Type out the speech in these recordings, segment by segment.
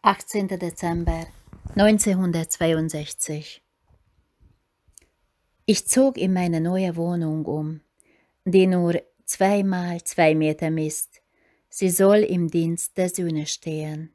18. Dezember 1962. Ich zog in meine neue Wohnung um, die nur 2 mal 2 Meter misst. Sie soll im Dienst der Söhne stehen.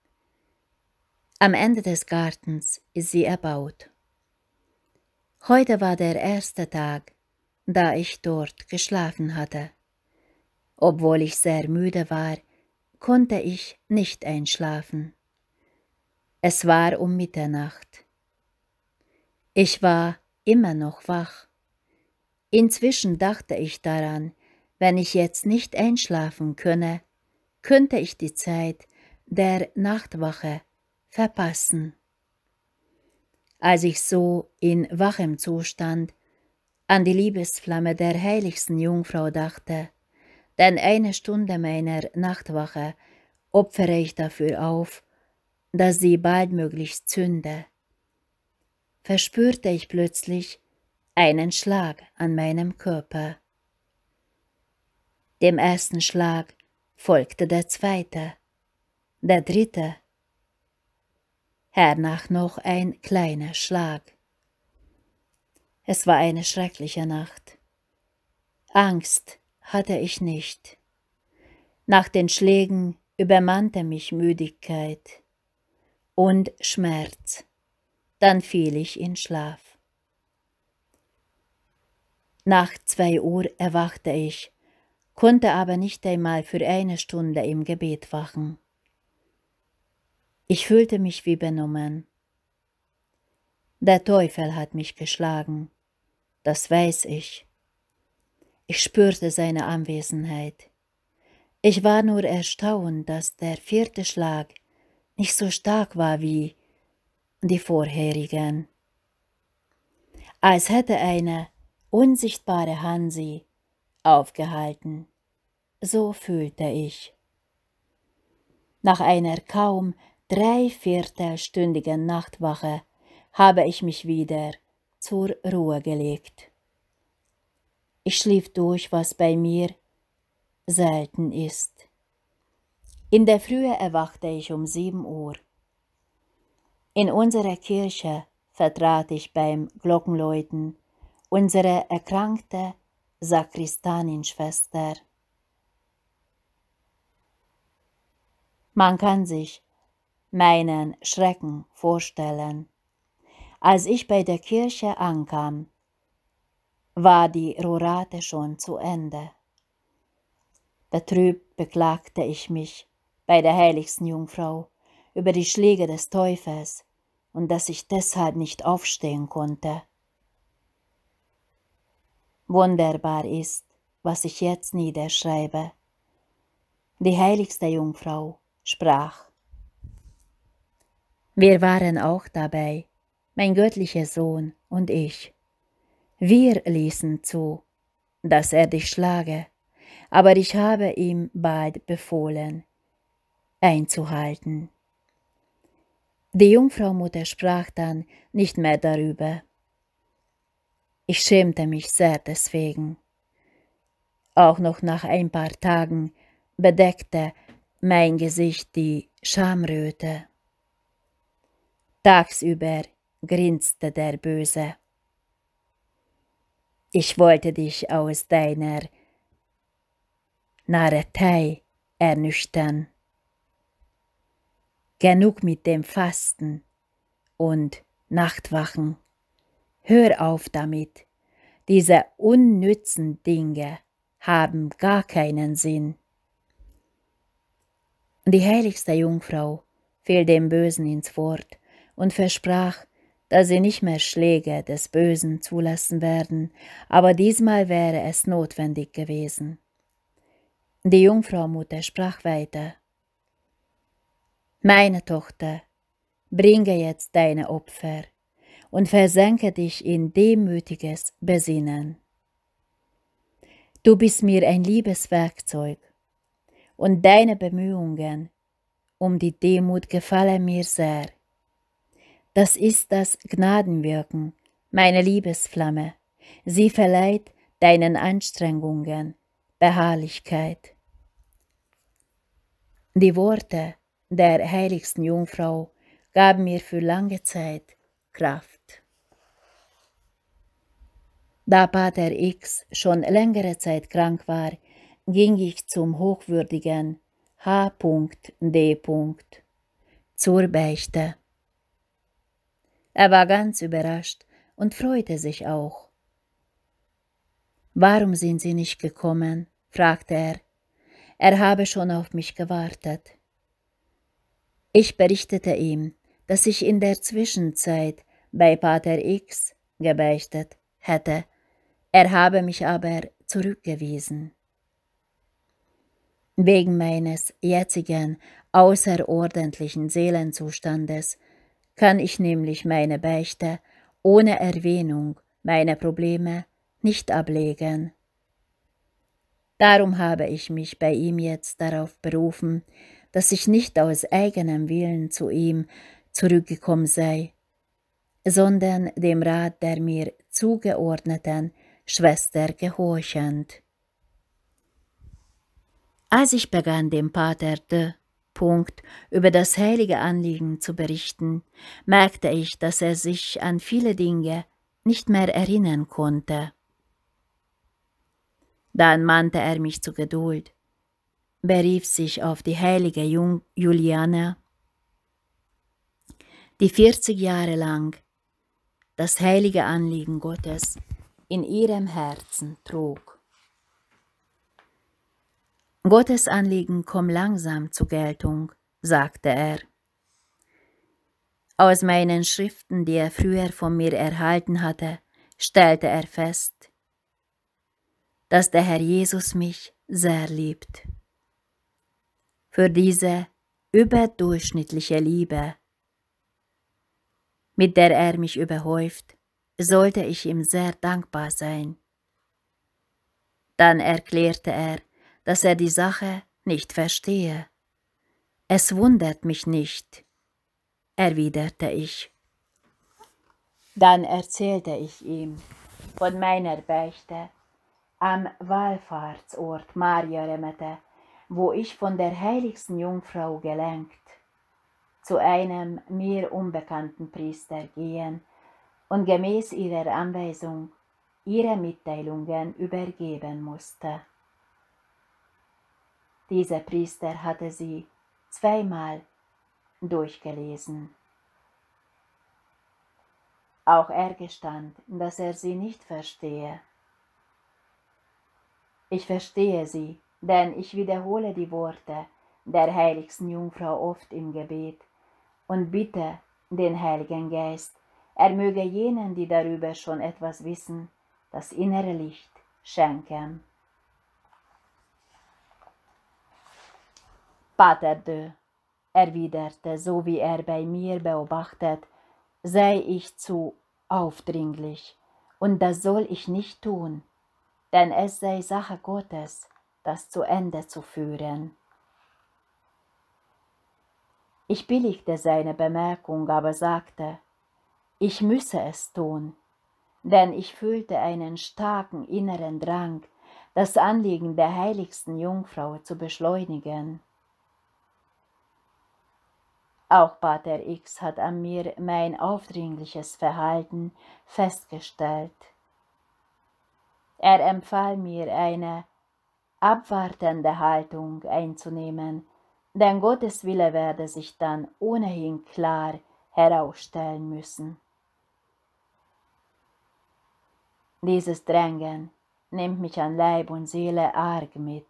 Am Ende des Gartens ist sie erbaut. Heute war der erste Tag, da ich dort geschlafen hatte. Obwohl ich sehr müde war, konnte ich nicht einschlafen. Es war um Mitternacht. Ich war immer noch wach. Inzwischen dachte ich daran, wenn ich jetzt nicht einschlafen könne, könnte ich die Zeit der Nachtwache verpassen. Als ich so in wachem Zustand an die Liebesflamme der heiligsten Jungfrau dachte, denn eine Stunde meiner Nachtwache opfere ich dafür auf, dass sie baldmöglichst zünde, verspürte ich plötzlich einen Schlag an meinem Körper. Dem ersten Schlag folgte der zweite, der dritte, hernach noch ein kleiner Schlag. Es war eine schreckliche Nacht. Angst hatte ich nicht. Nach den Schlägen übermannte mich Müdigkeit und Schmerz. Dann fiel ich in Schlaf. Nach 2 Uhr erwachte ich, konnte aber nicht einmal für eine Stunde im Gebet wachen. Ich fühlte mich wie benommen. Der Teufel hat mich geschlagen, das weiß ich. Ich spürte seine Anwesenheit. Ich war nur erstaunt, dass der 4. Schlag nicht so stark war wie die vorherigen. Als hätte eine unsichtbare Hand sie aufgehalten. So fühlte ich. Nach einer kaum 3/4-stündigen Nachtwache habe ich mich wieder zur Ruhe gelegt. Ich schlief durch, was bei mir selten ist. In der Frühe erwachte ich um 7 Uhr. In unserer Kirche vertrat ich beim Glockenläuten unsere erkrankte Sakristaninschwester. Man kann sich meinen Schrecken vorstellen. Als ich bei der Kirche ankam, war die Rorate schon zu Ende. Betrübt beklagte ich mich bei der heiligsten Jungfrau über die Schläge des Teufels und dass ich deshalb nicht aufstehen konnte. Wunderbar ist, was ich jetzt niederschreibe. Die heiligste Jungfrau sprach. Wir waren auch dabei, mein göttlicher Sohn und ich. Wir ließen zu, dass er dich schlage, aber ich habe ihm bald befohlen, einzuhalten. Die Jungfrau Mutter sprach dann nicht mehr darüber. Ich schämte mich sehr deswegen. Auch noch nach ein paar Tagen bedeckte mein Gesicht die Schamröte. Tagsüber grinste der Böse. Ich wollte dich aus deiner Narretei ernüchtern. Genug mit dem Fasten und Nachtwachen. Hör auf damit. Diese unnützen Dinge haben gar keinen Sinn. Die heiligste Jungfrau fiel dem Bösen ins Wort und versprach, dass sie nicht mehr Schläge des Bösen zulassen werden, aber diesmal wäre es notwendig gewesen. Die Jungfrau Mutter sprach weiter. Meine Tochter, bringe jetzt deine Opfer und versenke dich in demütiges Besinnen. Du bist mir ein liebes Werkzeug, und deine Bemühungen um die Demut gefallen mir sehr. Das ist das Gnadenwirken, meine Liebesflamme. Sie verleiht deinen Anstrengungen Beharrlichkeit. Die Worte der heiligsten Jungfrau gaben mir für lange Zeit Kraft. Da Pater X schon längere Zeit krank war, ging ich zum hochwürdigen H.D. zur Beichte. Er war ganz überrascht und freute sich auch. »Warum sind Sie nicht gekommen?« fragte er. Er habe schon auf mich gewartet. Ich berichtete ihm, dass ich in der Zwischenzeit bei Pater X gebeichtet hätte. Er habe mich aber zurückgewiesen. Wegen meines jetzigen außerordentlichen Seelenzustandes kann ich nämlich meine Beichte ohne Erwähnung meiner Probleme nicht ablegen. Darum habe ich mich bei ihm jetzt darauf berufen, dass ich nicht aus eigenem Willen zu ihm zurückgekommen sei, sondern dem Rat der mir zugeordneten Schwester gehorchend. Als ich begann, dem Pater D. über das heilige Anliegen zu berichten, merkte ich, dass er sich an viele Dinge nicht mehr erinnern konnte. Dann mahnte er mich zur Geduld, berief sich auf die heilige Juliana, die 40 Jahre lang das heilige Anliegen Gottes in ihrem Herzen trug. Gottes Anliegen kommt langsam zur Geltung, sagte er. Aus meinen Schriften, die er früher von mir erhalten hatte, stellte er fest, dass der Herr Jesus mich sehr liebt. Für diese überdurchschnittliche Liebe, mit der er mich überhäuft, sollte ich ihm sehr dankbar sein. Dann erklärte er, dass er die Sache nicht verstehe. Es wundert mich nicht, erwiderte ich. Dann erzählte ich ihm von meiner Beichte am Wallfahrtsort Maria Remete, wo ich von der heiligsten Jungfrau gelenkt zu einem mir unbekannten Priester gehen und gemäß ihrer Anweisung ihre Mitteilungen übergeben musste. Dieser Priester hatte sie zweimal durchgelesen. Auch er gestand, dass er sie nicht verstehe. Ich verstehe sie, denn ich wiederhole die Worte der heiligsten Jungfrau oft im Gebet und bitte den Heiligen Geist, er möge jenen, die darüber schon etwas wissen, das innere Licht schenken. Pater D. erwiderte, so wie er bei mir beobachtet, sei ich zu aufdringlich, und das soll ich nicht tun, denn es sei Sache Gottes, das zu Ende zu führen. Ich billigte seine Bemerkung, aber sagte, ich müsse es tun, denn ich fühlte einen starken inneren Drang, das Anliegen der heiligsten Jungfrau zu beschleunigen. Auch Pater X hat an mir mein aufdringliches Verhalten festgestellt. Er empfahl mir, eine abwartende Haltung einzunehmen, denn Gottes Wille werde sich dann ohnehin klar herausstellen müssen. Dieses Drängen nimmt mich an Leib und Seele arg mit.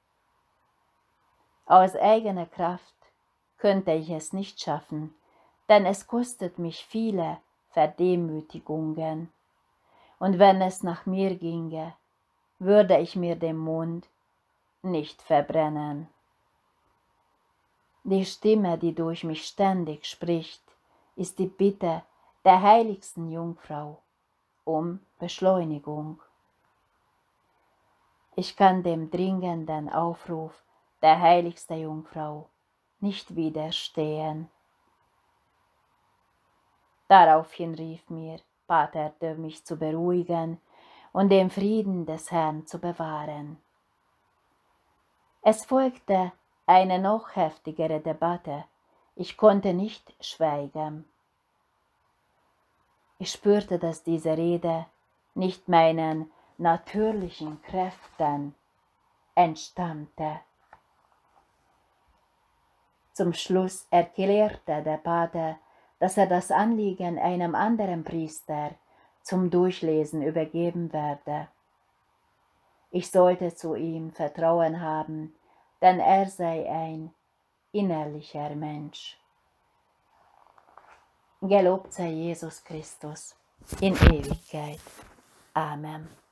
Aus eigener Kraft könnte ich es nicht schaffen, denn es kostet mich viele Verdemütigungen, und wenn es nach mir ginge, würde ich mir den Mund nicht verbrennen. Die Stimme, die durch mich ständig spricht, ist die Bitte der heiligsten Jungfrau um Beschleunigung. Ich kann dem dringenden Aufruf der heiligsten Jungfrau nicht widerstehen. Daraufhin rief mir Pater D. mich zu beruhigen und den Frieden des Herrn zu bewahren. Es folgte eine noch heftigere Debatte. Ich konnte nicht schweigen. Ich spürte, dass diese Rede nicht meinen natürlichen Kräften entstammte. Zum Schluss erklärte der Pater, dass er das Anliegen einem anderen Priester zum Durchlesen übergeben werde. Ich sollte zu ihm Vertrauen haben, denn er sei ein innerlicher Mensch. Gelobt sei Jesus Christus in Ewigkeit. Amen.